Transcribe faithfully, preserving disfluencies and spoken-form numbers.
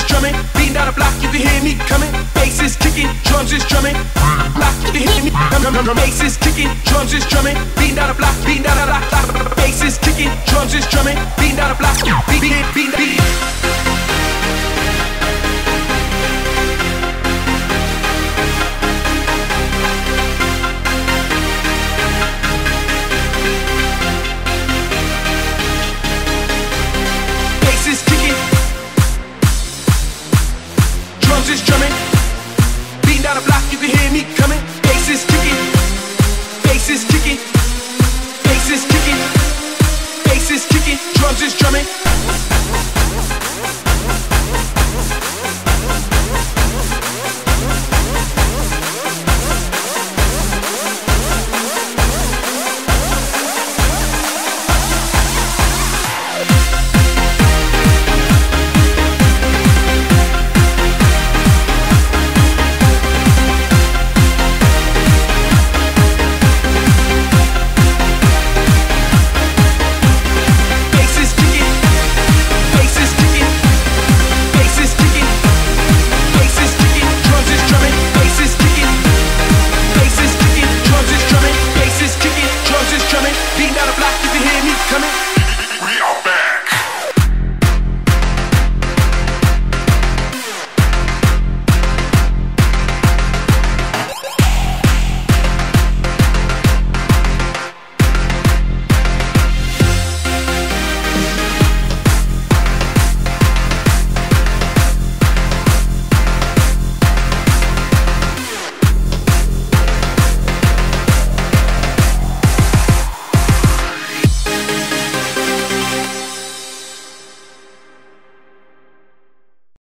drumming, beating down the block, you can hear me coming. Bass is kicking, drums is drumming. Block, you can hear me coming. Bass is kicking, drums is drumming, beating down the block, beating down the block. Bass is kicking, drums is drumming, beating down the block, beat, beat, beat, beat. Is drumming,